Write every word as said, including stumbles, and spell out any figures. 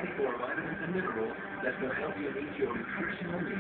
ninety-four vitamins and minerals that will help you meet your nutritional needs.